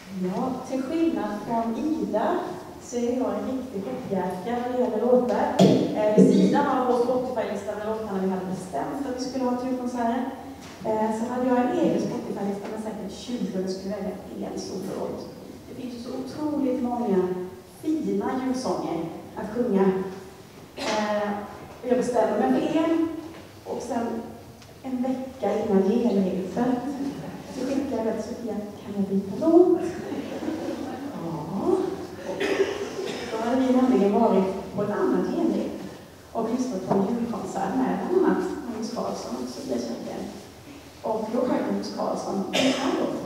Ja, till skillnad från Ida så är jag en riktig hoppjärka när det gäller låtar. Vid sidan av vår Spotify-lista med låtarna vi hade bestämt att vi skulle ha till konserten, så hade jag en egen Spotify-lista med säkert 20 och skulle välja en stor låt. Det finns så otroligt många fina julsånger att sjunga. Jag bestämde mig för en, och sen en vecka innan genrepet så skickade jag till Sofia, kan jag byta låt? Ja. Då hade vi nämligen varit på ett annat genrep och lyssnat på en julkonsert med bland annat Magnus Carlsson och Sofia Kjellgren. Och då sjöng Magnus Carlsson den här låten.